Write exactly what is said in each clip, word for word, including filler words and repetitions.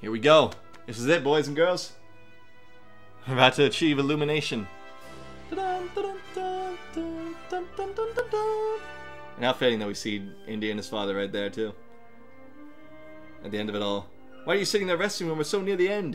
Here we go. This is it, boys and girls. We're about to achieve illumination. And how fitting that we see Indy and his father right there, too. At the end of it all. Why are you sitting there resting when we're so near the end?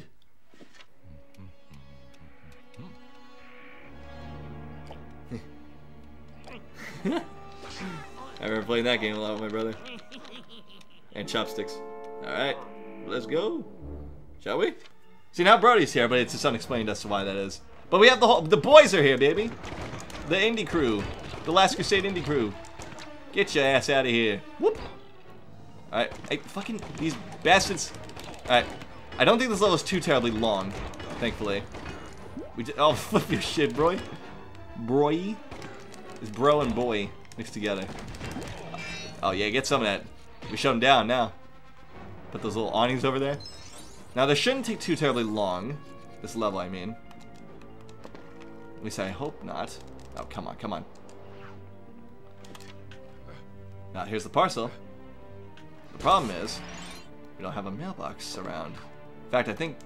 I remember playing that game a lot with my brother. And chopsticks. Alright, let's go. Shall we? See, now Brody's here, but it's just unexplained as to why that is. But we have the whole, the boys are here, baby. The Indy crew. The Last Crusade Indy crew. Get your ass out of here. Whoop. Alright, hey, fucking, these bastards. Alright, I don't think this level is too terribly long, thankfully. We just, oh, flip your shit, bro. Broy. It's bro and boy mixed together. Oh yeah, get some of that. We shut them down now. Put those little awnings over there. Now, this shouldn't take too terribly long. This level, I mean. At least I hope not. Oh, come on, come on. Now, here's the parcel. The problem is, we don't have a mailbox around. In fact, I think...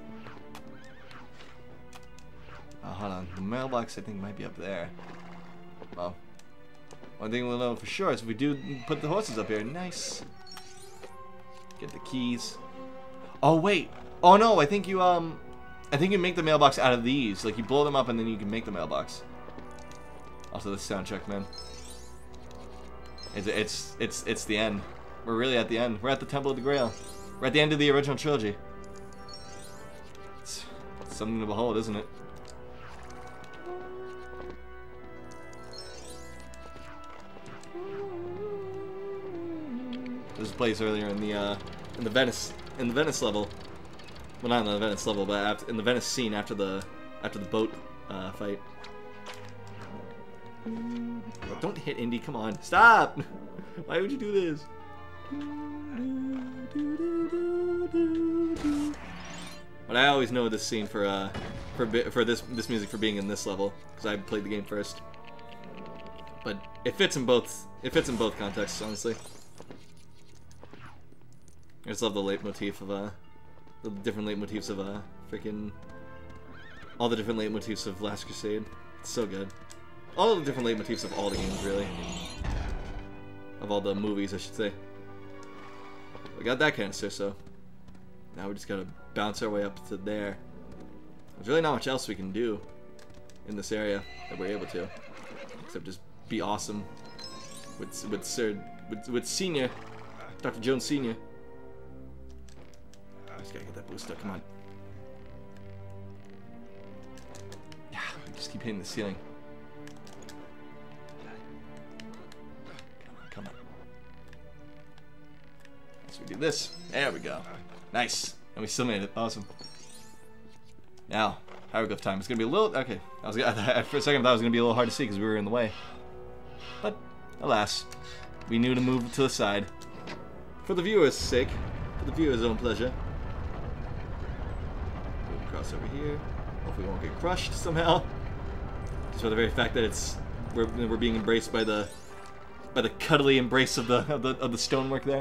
Oh, hold on. The mailbox, I think, might be up there. Well, one thing we'll know for sure is if we do put the horses up here. Nice. Get the keys. Oh, wait. Oh, no, I think you, um... I think you make the mailbox out of these. Like, you blow them up and then you can make the mailbox. Also, the sound check, man. It's, it's, it's, it's the end. We're really at the end. We're at the Temple of the Grail. We're at the end of the original trilogy. It's, it's something to behold, isn't it? This place earlier in the, uh, in the Venice, in the Venice level. Well, not in the Venice level, but after, in the Venice scene after the, after the boat, uh, fight. Oh, don't hit Indy, come on. Stop! Why would you do this? But I always know this scene for, uh, for, for this, this music for being in this level, because I played the game first. But it fits in both, it fits in both contexts, honestly. I just love the leitmotif of, uh, the different leitmotifs of, uh, freaking, all the different leitmotifs of Last Crusade. It's so good. All the different leitmotifs of all the games, really. Of all the movies, I should say. We got that canister, so now we just gotta bounce our way up to there. There's really not much else we can do in this area that we're able to, except just be awesome with with Sir with, with Senior, Doctor Jones Senior Just gotta get that boost up. Come on. Yeah, just keep hitting the ceiling. Come on. So we do this. There we go. Nice. And we still made it. Awesome. Now, hieroglyph time. It's gonna be a little. Okay. I was for a second I thought it was gonna be a little hard to see because we were in the way. But alas, we knew to move to the side for the viewer's sake, for the viewer's own pleasure. Move across over here. Hopefully, we won't get crushed somehow. Just for the very fact that it's we're we're being embraced by the by the cuddly embrace of the of the of the stonework there.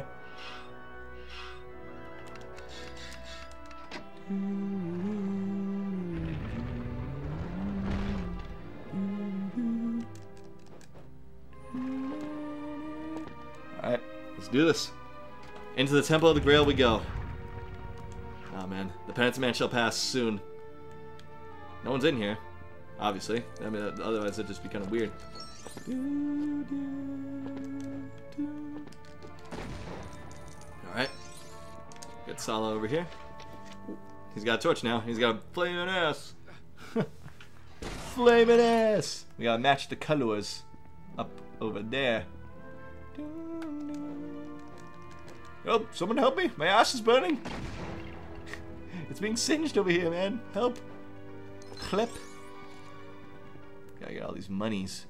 Alright, let's do this. Into the Temple of the Grail we go. Oh man, the penitent man shall pass soon. No one's in here, obviously. I mean, otherwise it'd just be kind of weird. Alright. Get Sala over here. He's got a torch now. He's got a flaming ass. Flaming ass! We gotta match the colors up over there. Oh, someone help me! My ass is burning! It's being singed over here, man. Help! Clip. Gotta get all these monies.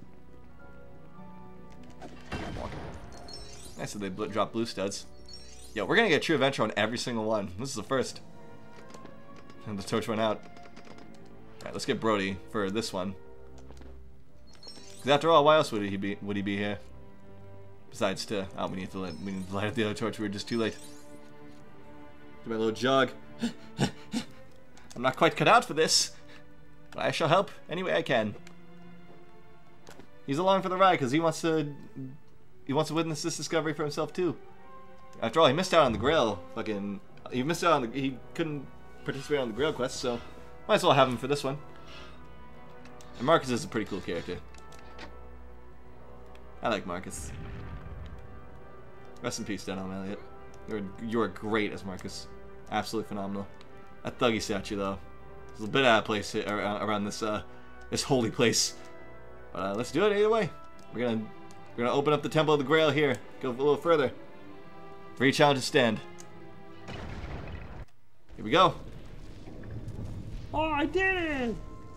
Nice that they bl drop blue studs. Yo, we're gonna get True Adventure on every single one. This is the first. And the torch went out. Alright, let's get Brody for this one. Because after all, why else would he be would he be here? Besides to oh we need to light we need to light up the other torch, we were just too late. Do my little jog. I'm not quite cut out for this, but I shall help any way I can. He's along for the ride because he wants to he wants to witness this discovery for himself too. After all, he missed out on the Grail. Fucking, he missed out on the. He couldn't participate on the Grail quest, so might as well have him for this one. And Marcus is a pretty cool character. I like Marcus. Rest in peace, Donovan Elliott. You're you're great as Marcus. Absolutely phenomenal. That thuggy statue though, it's a bit out of place here, around, around this uh this holy place. But uh, let's do it either way. We're gonna we're gonna open up the Temple of the Grail here. Go a little further. Three challenges stand. Here we go. Oh, I did it!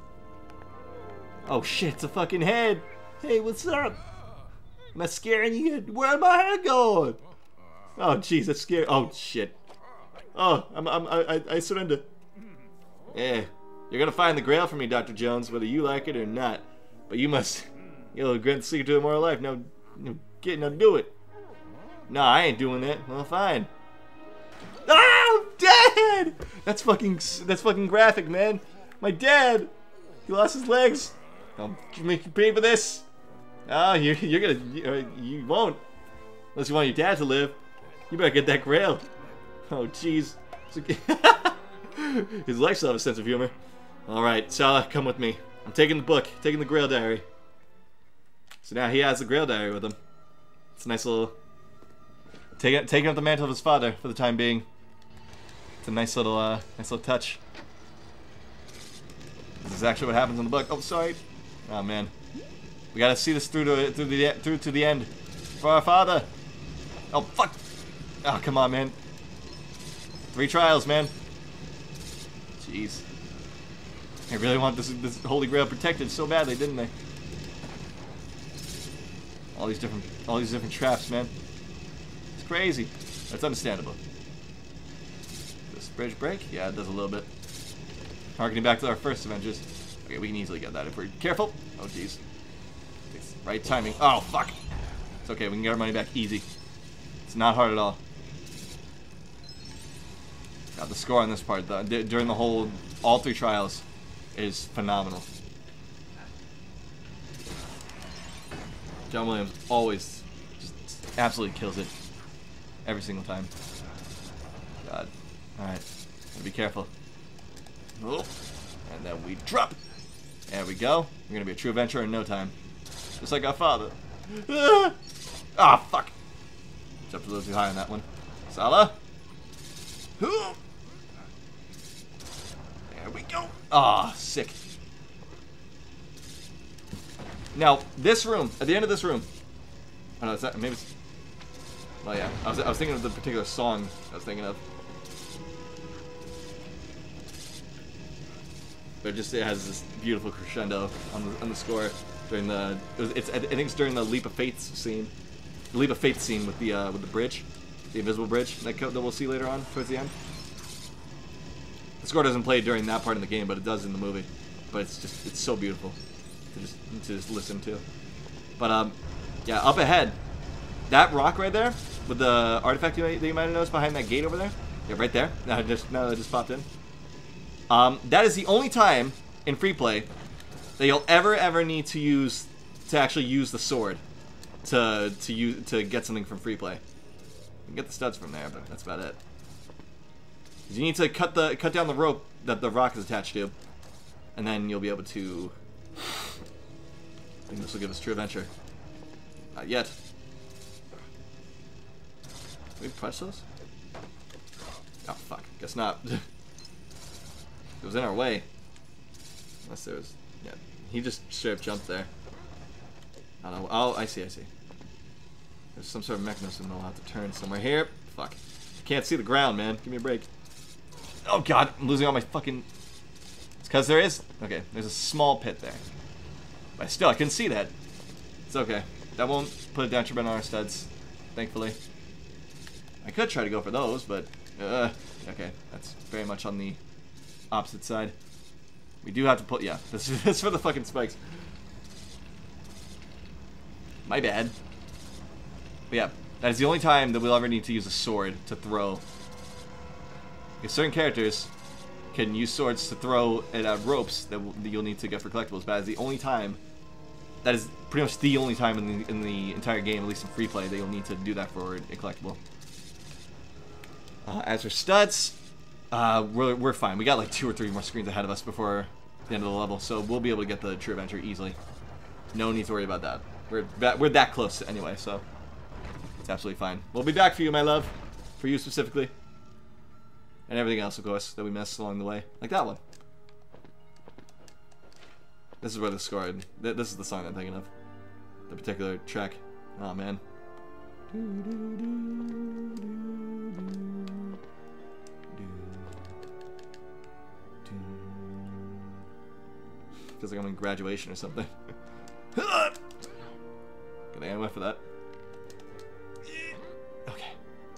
Oh shit, it's a fucking head. Hey, what's up? Am I scaring you? Where'd my head going? Oh jeez, that's scary. Oh shit. Oh, I'm, I'm, I, I surrender. Yeah, you're gonna find the Grail for me, Doctor Jones, whether you like it or not. But you must, you'll grant the secret to immortal life. Now, now get, now do it. No, I ain't doing that. Well, fine. Oh, Dad! That's fucking, that's fucking graphic, man. My dad, he lost his legs. I'll make you pay for this. Oh, you're, you're gonna, you, you won't. Unless you want your dad to live. You better get that Grail. Oh, jeez. His life still have a sense of humor. Alright, Salah, come with me. I'm taking the book, taking the Grail Diary. So now he has the Grail Diary with him. It's a nice little... Taking, taking up the mantle of his father for the time being. It's a nice little, uh, nice little touch. This is actually what happens in the book. Oh, sorry. Oh, man. We gotta see this through to, through, the, through to the end. For our father. Oh, fuck. Oh, come on, man. Three trials, man. Jeez. They really want this, this Holy Grail protected so badly, didn't they? All these different, all these different traps, man. It's crazy. That's understandable. Does this bridge break? Yeah, it does a little bit. Harkening back to our first Avengers. Okay, we can easily get that if we're careful. Oh, jeez. Right timing. Oh, fuck. It's okay. We can get our money back easy. It's not hard at all. God, the score on this part, though, during the whole, all three trials, is phenomenal. John Williams always just absolutely kills it. Every single time. God. Alright. Be careful. Oh. And then we drop. There we go. We're gonna be a true adventurer in no time. Just like our father. Ah, oh, fuck. Jumped a little too high on that one. Salah. There we go. Ah, oh, sick. Now, this room, at the end of this room. I don't know, is that, maybe it's... Well, yeah. I was, I was thinking of the particular song I was thinking of. But it just, it has this beautiful crescendo on the, on the score during the, it was, it's, I think it's during the Leap of Faith scene. The Leap of Faith scene with the, uh, with the bridge. The invisible bridge that, that we'll see later on, towards the end. The score doesn't play during that part of the game, but it does in the movie. But it's just, it's so beautiful to just, to just listen to. But, um, yeah, up ahead, that rock right there, with the artifact you might, that you might have noticed behind that gate over there. Yeah, right there. Now, just, now that it just popped in. Um, that is the only time in free play that you'll ever, ever need to use, to actually use the sword to, to use, to get something from free play. You can get the studs from there, but that's about it. You need to cut the, cut down the rope that the rock is attached to, and then you'll be able to, I think this will give us true adventure. Not yet. Can we press those? Oh, fuck. Guess not. It was in our way. Unless there was... Yeah. He just straight up jumped there. I don't know. Oh, I see, I see. There's some sort of mechanism that'll have to turn somewhere here. Fuck. I can't see the ground, man. Give me a break. Oh, God. I'm losing all my fucking... It's because there is... Okay. There's a small pit there. But still, I couldn't see that. It's okay. That won't put a detriment on our studs. Thankfully. I could try to go for those, but... Uh, okay. That's very much on the opposite side. We do have to put... Yeah. This is, this is for the fucking spikes. My bad. But yeah. That is the only time that we'll ever need to use a sword to throw Because certain characters can use swords to throw at uh, ropes that, will, that you'll need to get for collectibles. But that's the only time. That is pretty much the only time in the in the entire game, at least in free play, that you'll need to do that for a collectible. Uh, as for studs, uh, we're we're fine. We got like two or three more screens ahead of us before the end of the level, so we'll be able to get the true adventure easily. No need to worry about that. We're that, we're that close anyway, so it's absolutely fine. We'll be back for you, my love, for you specifically, and everything else, of course, that we missed along the way, like that one. This is where the score. This is the song I'm thinking of. The particular track. Oh man. Feels like I'm in graduation or something. Gonna aim for that. Okay.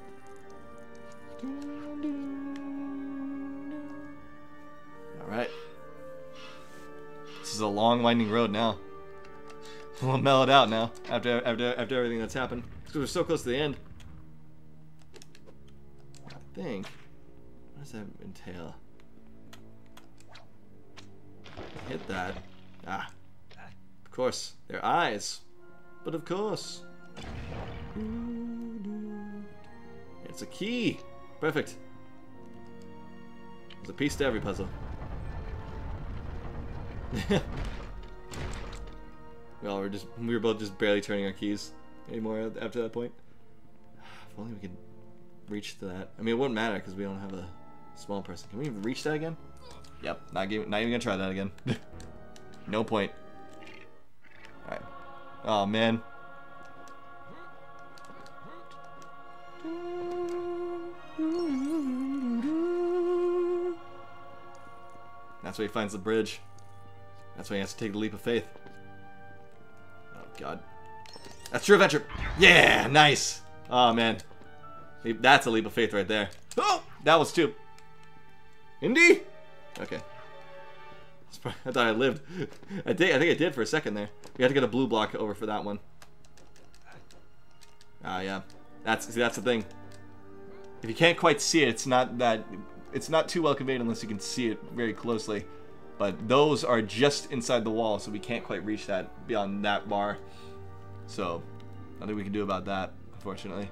Alright. This is a long winding road now. We'll mellow it out now after after after everything that's happened. Because we're so close to the end. I think. What does that entail? Hit that. Ah. Of course. Their eyes. But of course. It's a key. Perfect. There's a piece to every puzzle. Well, we're just we were both just barely turning our keys anymore after that point. If only we could reach to that. I mean, it wouldn't matter because we don't have a small person. Can we reach that again? Yep, not, give, not even gonna try that again. No point. Alright. Oh, man. That's where he finds the bridge. That's why he has to take the leap of faith. Oh, God. That's true adventure. Yeah, nice. Oh, man. That's a leap of faith right there. Oh, that was too. Indy? Okay. I thought I lived. I did. I think I did for a second there. We had to get a blue block over for that one. Ah, yeah. That's see, that's the thing. If you can't quite see it, it's not that. It's not too well conveyed unless you can see it very closely. But those are just inside the wall, so we can't quite reach that beyond that bar. So, nothing we can do about that, unfortunately.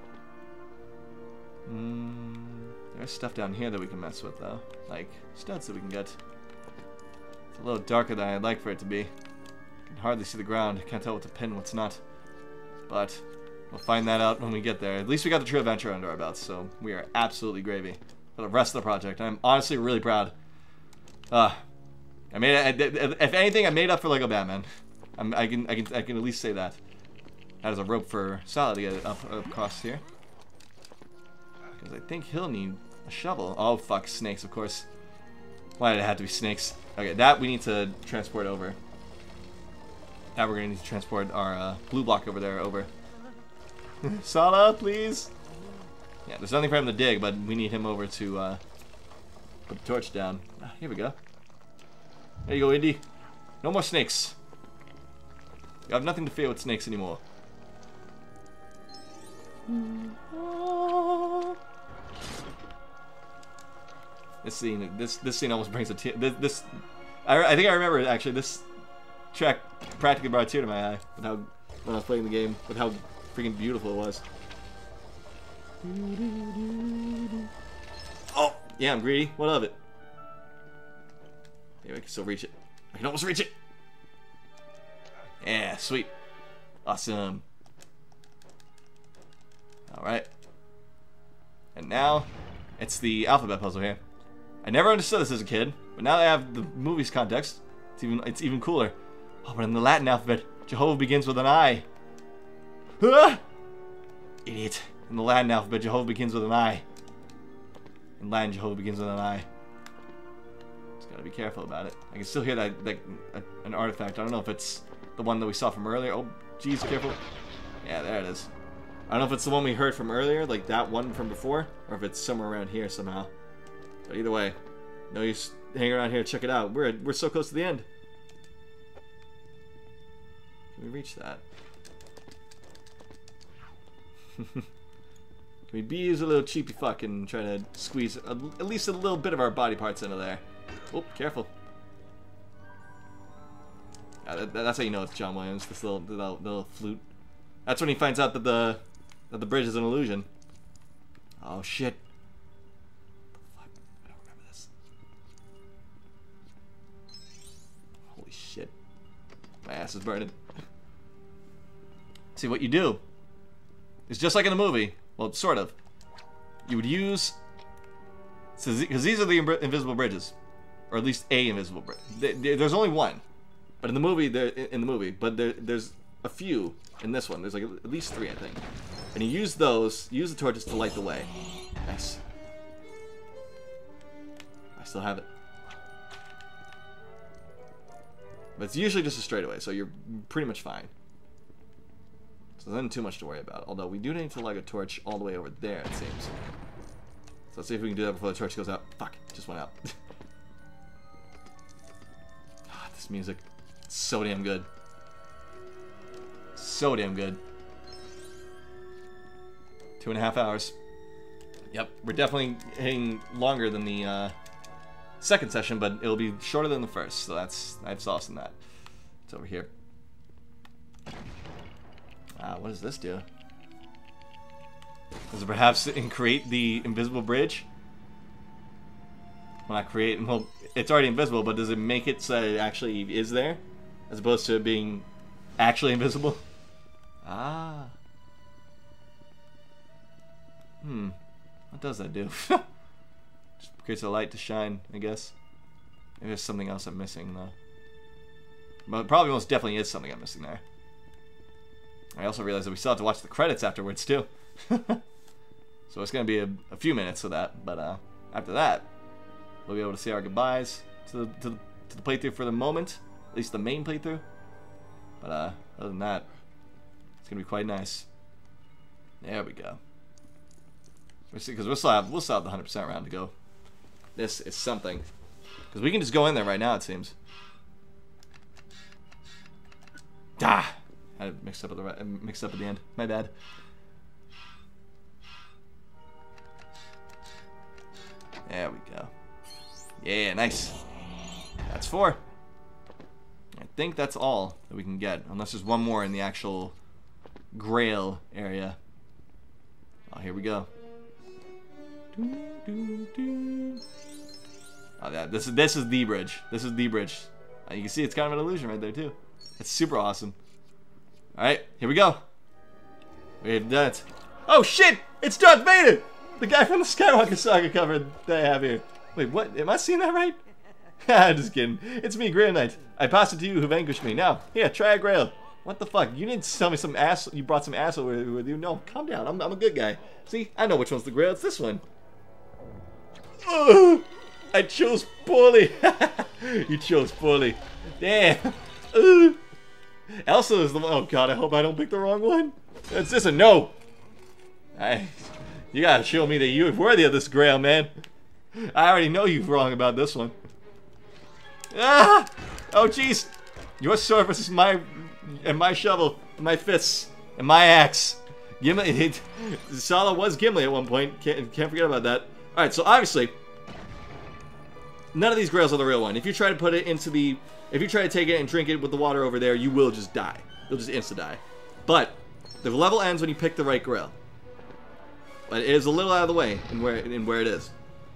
Mm, there's stuff down here that we can mess with, though. Like, studs that we can get. It's a little darker than I'd like for it to be. I can hardly see the ground. Can't tell what to pin, what's not. But, we'll find that out when we get there. At least we got the true adventure under our belts, so we are absolutely gravy for the rest of the project. I'm honestly really proud. Uh, I made it, if anything, I made up for Lego Batman. I'm, I can, I can, I can at least say that. That is a rope for Salad to get it up, up across here. Because I think he'll need a shovel. Oh fuck, snakes, of course. Why did it have to be snakes? Okay, that we need to transport over. Now we're gonna need to transport our uh, blue block over there over. Sala, please. Yeah, there's nothing for him to dig, but we need him over to uh, put the torch down. Ah, here we go. There you go, Indy. No more snakes. You have nothing to fear with snakes anymore. This scene, this this scene almost brings a tear. This, this I, I think I remember actually. This track practically brought a tear to my eye with how when I was playing the game, with how freaking beautiful it was. Oh, yeah, I'm greedy. What of it? Maybe I can still reach it. I can almost reach it. Yeah, sweet, awesome. All right, and now it's the alphabet puzzle here. I never understood this as a kid, but now that I have the movie's context, it's even it's even cooler. Oh, but in the Latin alphabet, Jehovah begins with an I. Ah! Idiot. In the Latin alphabet, Jehovah begins with an I. In Latin, Jehovah begins with an I. Just gotta be careful about it. I can still hear that, that uh, an artifact. I don't know if it's the one that we saw from earlier. Oh, jeez, careful. Yeah, there it is. I don't know if it's the one we heard from earlier, like that one from before, or if it's somewhere around here somehow. But either way, no use hanging around here. Check it out. We're we're so close to the end. Can we reach that? we be use a little cheapy fuck and try to squeeze a, at least a little bit of our body parts into there. Oh, careful. Yeah, that, that's how you know it's John Williams. This little, little little flute. That's when he finds out that the that the bridge is an illusion. Oh shit. Fuck. I don't remember this. Holy shit. My ass is burning. See, what you do is just like in the movie. Well, sort of. You would use, because these are the invisible bridges, or at least a invisible bridge. There's only one, but in the movie, there in the movie, but there, there's a few in this one. There's like at least three, I think. And you use those, use the torches to light the way. Nice. I still have it. But it's usually just a straightaway, so you're pretty much fine. So there's not too much to worry about. Although we do need to light a torch all the way over there, it seems. So let's see if we can do that before the torch goes out. Fuck, it just went out. Ah, this music, it's so damn good. So damn good. Two and a half hours. Yep, we're definitely hitting longer than the uh, second session, but it'll be shorter than the first. So that's, I have sauce in that. It's over here. Ah, what does this do? Does it perhaps in create the invisible bridge? When I create, well, it's already invisible, but does it make it so it actually is there? As opposed to it being actually invisible? Ah. Hmm. What does that do? Just creates a light to shine, I guess. Maybe there's something else I'm missing, though. But probably most definitely is something I'm missing there. I also realized that we still have to watch the credits afterwards, too. So it's going to be a, a few minutes of that, but uh, after that, we'll be able to say our goodbyes to the, to, the, to the playthrough for the moment. At least the main playthrough. But uh, other than that, it's going to be quite nice. There we go. We'll see, because we'll still have, we'll still have the one hundred percent round to go. This is something. Because we can just go in there right now, it seems. Ah! I had it mixed up at the right, mixed up at the end. My bad. There we go. Yeah, nice. That's four. I think that's all that we can get, unless there's one more in the actual Grail area. Oh, here we go. Oh, yeah, this is this is the bridge. This is the bridge. Uh, you can see it's kind of an illusion right there too. It's super awesome. All right, here we go. We've done it. Oh shit! It's Darth Vader, the guy from the Skywalker Saga cover that I have here. Wait, what? Am I seeing that right? I'm just kidding. It's me, Grail Knight. I pass it to you who vanquished me. Now, here, try a Grail. What the fuck? You didn't tell me some ass. You brought some asshole with you. No, calm down. I'm, I'm a good guy. See, I know which one's the Grail. It's this one. Ugh, I chose poorly. You chose poorly. Damn. Ugh. Elsa is the one. Oh god, I hope I don't pick the wrong one. It's this a no. I, you gotta show me that you're worthy of this Grail, man. I already know you're wrong about this one. Ah! Oh jeez. Your sword versus my and my shovel, and my fists, and my axe. Gimli. It, Sala was Gimli at one point. Can't can't forget about that. All right, so obviously, none of these Grails are the real one. If you try to put it into the, if you try to take it and drink it with the water over there, you will just die. You'll just insta die. But the level ends when you pick the right Grail. But it is a little out of the way in where in where it is.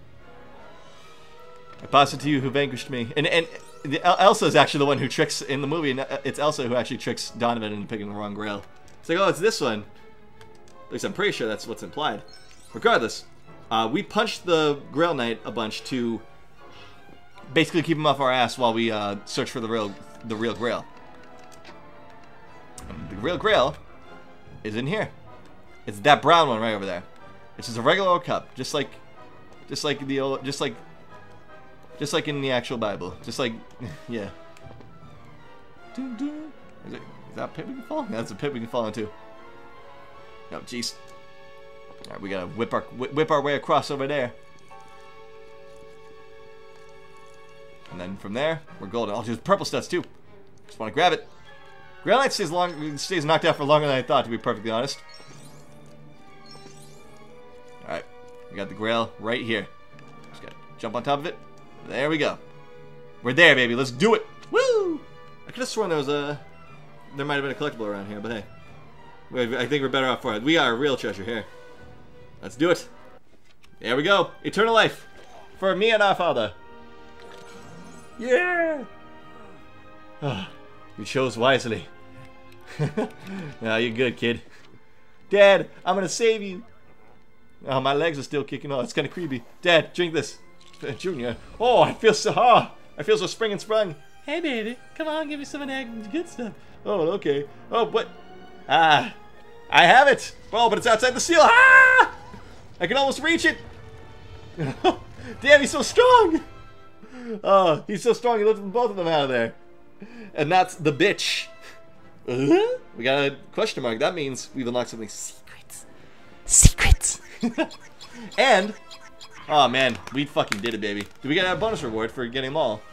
I pass it to you who vanquished me. And and the, Elsa is actually the one who tricks in the movie. And it's Elsa who actually tricks Donovan into picking the wrong Grail. It's like, oh, it's this one. At least I'm pretty sure that's what's implied. Regardless, uh, we punched the Grail Knight a bunch to basically keep him off our ass while we uh, search for the real the real Grail. And the real Grail is in here. It's that brown one right over there. It's just a regular old cup, just like, just like the old, just like, just like in the actual Bible, just like, yeah. Is, it, is that a pit we can fall? Yeah, that's a pit we can fall into. Oh, jeez. All right, we gotta whip our whip our way across over there, and then from there we're golden. I'll do purple studs too. Just want to grab it. Grail Knight stays long, stays knocked out for longer than I thought, to be perfectly honest. Alright. We got the Grail right here. Just gotta jump on top of it. There we go. We're there, baby. Let's do it. Woo! I could have sworn there was a... There might have been a collectible around here, but hey. I think we're better off for it. We got a real treasure here. Let's do it. There we go. Eternal life. For me and our father. Yeah! Oh, you chose wisely. Nah, you're good, kid. Dad, I'm gonna save you. Oh, my legs are still kicking off. It's kind of creepy. Dad, drink this. Junior. Oh, I feel so... Oh, I feel so spring and sprung. Hey, baby. Come on, give me some of that good stuff. Oh, okay. Oh, what? Ah. I have it. Oh, but it's outside the seal. Ah! I can almost reach it. Damn, he's so strong. Oh, he's so strong. He lifted both of them out of there. And that's the bitch. Uh-huh. We got a question mark. That means we've unlocked something. Secrets. Secrets. And, oh man, we fucking did it, baby. Do we get a bonus reward for getting them all?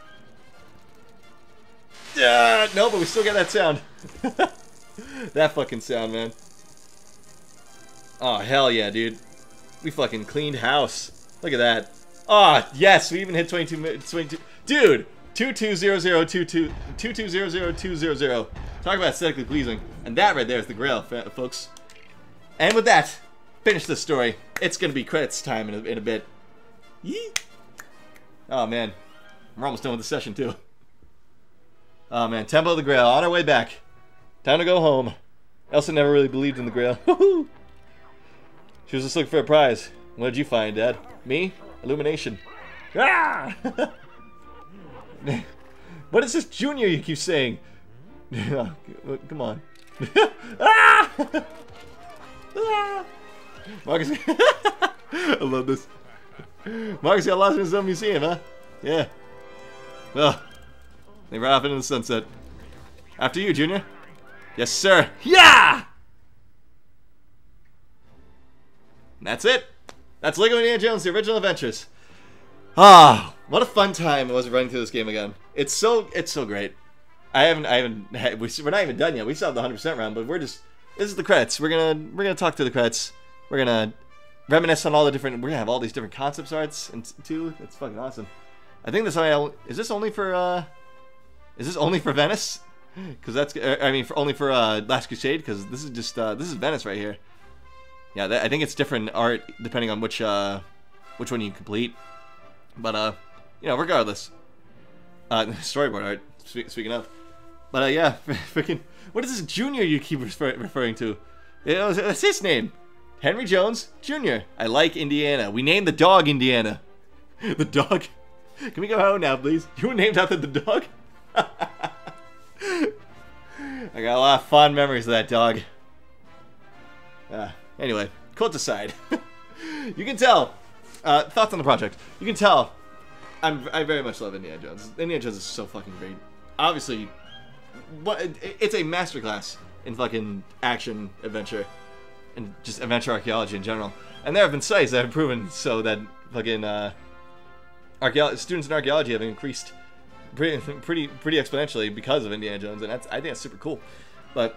Uh, no, but we still get that sound. That fucking sound, man. Oh, hell yeah, dude. We fucking cleaned house. Look at that. Oh, yes, we even hit twenty-two, twenty-two. Dude, two two zero zero two two, two two zero zero two zero zero. Talk about aesthetically pleasing. And that right there is the Grail, folks. And with that, finish the story. It's gonna be credits time in a, in a bit. Yee. Oh, man. We're almost done with the session, too. Oh, man. Temple of the Grail. On our way back. Time to go home. Elsa never really believed in the Grail. Woohoo! She was just looking for a prize. What did you find, Dad? Me? Illumination. Ah! What is this Junior you keep saying? Come on. Ah! Ah! Marcus. I love this. Marcus got lost in his own museum, huh? Yeah. Well, they ran off into the sunset. After you, Junior. Yes, sir. Yeah! And that's it. That's Lego Indiana Jones: The Original Adventures. Ah, what a fun time it was running through this game again. It's so, it's so great. I haven't, I haven't, had, we're not even done yet. We still have the one hundred percent round, but we're just, this is the credits. We're gonna, we're gonna talk through the credits. We're gonna reminisce on all the different, we're gonna have all these different concepts arts and too. That's fucking awesome. I think this, is this only for, uh, is this only for Venice? Because that's, I mean, for, only for uh, Last Crusade, because this is just, uh, this is Venice right here. Yeah, that, I think it's different art depending on which, uh, which one you complete. But, uh, you know, regardless. Uh, storyboard art, speaking of. But, uh, yeah, freaking, what is this Junior you keep refer referring to? It was, that's his name. Henry Jones, Junior I like Indiana. We named the dog Indiana. The dog? Can we go home now, please? You were named after the dog? I got a lot of fond memories of that dog. Uh, anyway, quotes aside. You can tell, uh, thoughts on the project. You can tell, I'm, I very much love Indiana Jones. Indiana Jones is so fucking great. Obviously, what it's a masterclass in fucking action adventure and just adventure archaeology in general. And there have been studies that have proven so that fucking uh, archaeo students in archaeology have increased pretty, pretty, pretty exponentially because of Indiana Jones, and that's I think that's super cool. But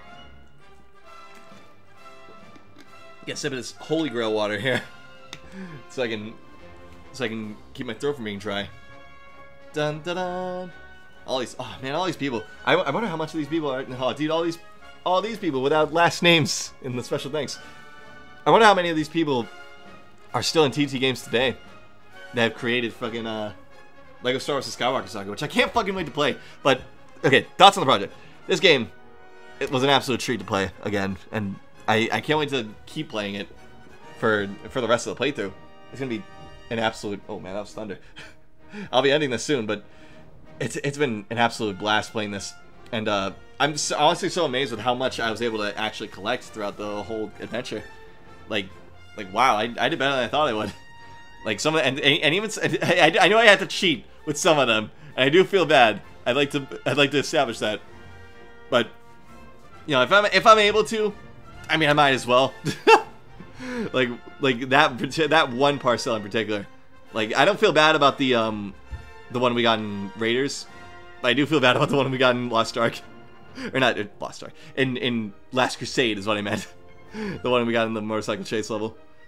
get a sip of this Holy Grail water here, so I can so I can keep my throat from being dry. Dun dun dun. All these, oh man, all these people. I, I wonder how much of these people are. Oh, dude, all these, all these people without last names in the special thanks. I wonder how many of these people are still in T T games today that have created fucking uh, Lego Star Wars: The Skywalker Saga, which I can't fucking wait to play. But okay, thoughts on the project. This game, it was an absolute treat to play again, and I, I can't wait to keep playing it for for the rest of the playthrough. It's gonna be an absolute. Oh man, that was thunder. I'll be ending this soon, but. It's it's been an absolute blast playing this, and uh, I'm so, honestly so amazed with how much I was able to actually collect throughout the whole adventure. Like, like wow, I, I did better than I thought I would. Like some of the, and and even I, I know I had to cheat with some of them, and I do feel bad. I'd like to I'd like to establish that, but you know if I'm if I'm able to, I mean I might as well. like like that that one parcel in particular, like I don't feel bad about the um. the one we got in Raiders, but I do feel bad about the one we got in Lost Ark, or not Lost Ark. In in Last Crusade is what I meant. The one we got in the motorcycle chase level.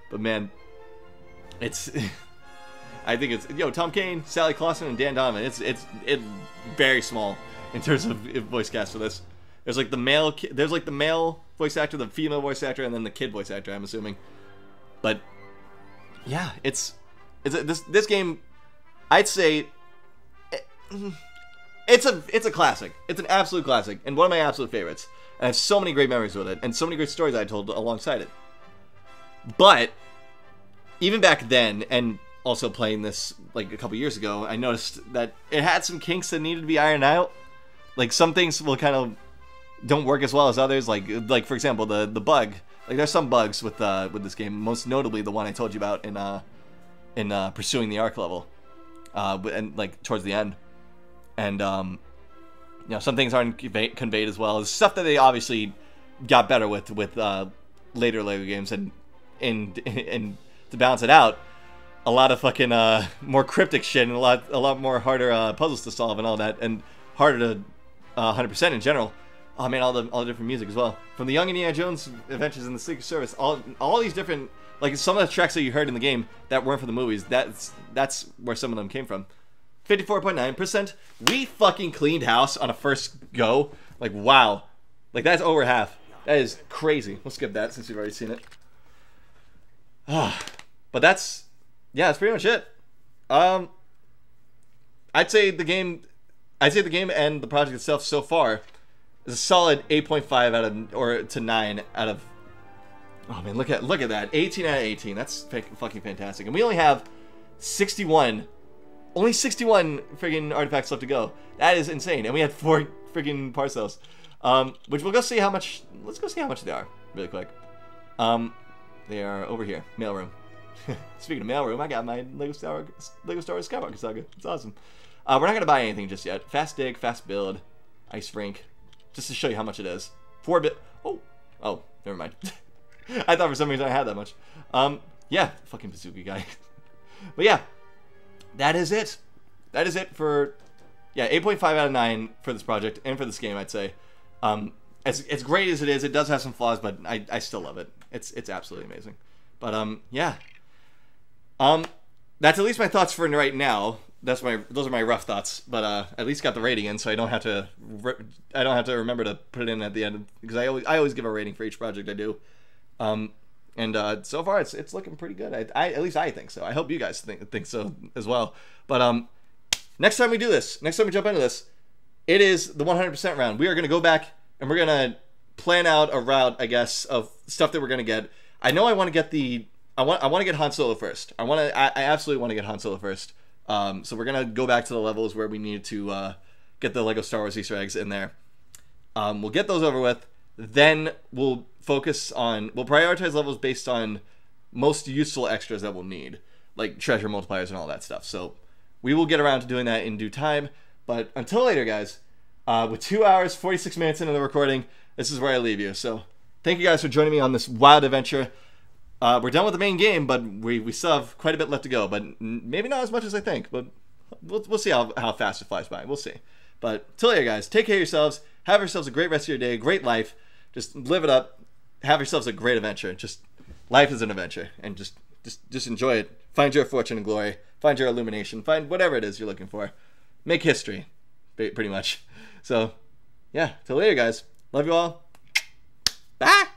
But man, it's I think it's yo Tom Kane, Sally Clausen, and Dan Donovan. It's it's it very small in terms of voice cast for this. There's like the male there's like the male voice actor, the female voice actor, and then the kid voice actor, I'm assuming. But yeah, it's it's a, this this game, I'd say it, it's a it's a classic. It's an absolute classic and one of my absolute favorites. And I have so many great memories with it and so many great stories I told alongside it. But even back then, and also playing this like a couple years ago, I noticed that it had some kinks that needed to be ironed out. Like some things will kind of don't work as well as others. Like like for example, the the bug. Like there's some bugs with uh with this game. Most notably the one I told you about in uh in uh, pursuing the arc level, uh and like towards the end. And um, you know, some things aren't conveyed, conveyed as well. It's stuff that they obviously got better with with uh, later Lego games, and and and to balance it out, a lot of fucking uh, more cryptic shit and a lot a lot more harder uh, puzzles to solve and all that, and harder to uh, one hundred percent in general. Oh man, all the all the different music as well. From the Young Indiana Jones Adventures in the Secret Service, all all these different, like some of the tracks that you heard in the game that weren't for the movies, that's that's where some of them came from. fifty-four point nine percent. We fucking cleaned house on a first go. Like wow. Like that's over half. That is crazy. We'll skip that since you've already seen it. Ah, but that's yeah, that's pretty much it. Um I'd say the game I'd say the game and the project itself so far is a solid eight point five out of, or to nine out of, oh man, look at look at that, eighteen out of eighteen. That's fucking fantastic. And we only have sixty-one, only sixty-one friggin' artifacts left to go. That is insane. And we had four friggin' parcels, um, which we'll go see how much. Let's go see how much they are really quick. Um, they are over here, mailroom. Speaking of mailroom, I got my Lego Star Lego Star Wars Skywalker Saga. It's awesome. Uh, we're not gonna buy anything just yet. Fast dig, fast build, ice rink. Just to show you how much it is. Four bit. Oh, oh, never mind. I thought for some reason I had that much. Um, yeah, fucking bazooka guy. But yeah, that is it. That is it for, yeah, eight point five out of nine for this project and for this game, I'd say. Um, as as great as it is, it does have some flaws, but I I still love it. It's it's absolutely amazing. But um, yeah. Um, that's at least my thoughts for right now. That's my those are my rough thoughts, but uh, at least got the rating in, so I don't have to I don't have to remember to put it in at the end, because I always I always give a rating for each project I do, um, and uh, so far it's it's looking pretty good. I, I at least I think so. I hope you guys think think so as well. But um, next time we do this, next time we jump into this, it is the one hundred percent round. We are gonna go back and we're gonna plan out a route, I guess, of stuff that we're gonna get. I know I want to get the I want I want to get Han Solo first. I want to I, I absolutely want to get Han Solo first. Um, so we're going to go back to the levels where we need to uh, get the Lego Star Wars Easter eggs in there. Um, we'll get those over with. Then we'll focus on, we'll prioritize levels based on most useful extras that we'll need, like treasure multipliers and all that stuff. So we will get around to doing that in due time. But until later, guys, uh, with two hours, forty-six minutes into the recording, this is where I leave you. So thank you guys for joining me on this wild adventure. Uh, we're done with the main game, but we, we still have quite a bit left to go. But maybe not as much as I think. But we'll, we'll see how, how fast it flies by. We'll see. But till later, guys, take care of yourselves. Have yourselves a great rest of your day. A great life. Just live it up. Have yourselves a great adventure. Just life is an adventure. And just, just, just enjoy it. Find your fortune and glory. Find your illumination. Find whatever it is you're looking for. Make history. Pretty much. So, yeah. Till later, guys. Love you all. Bye.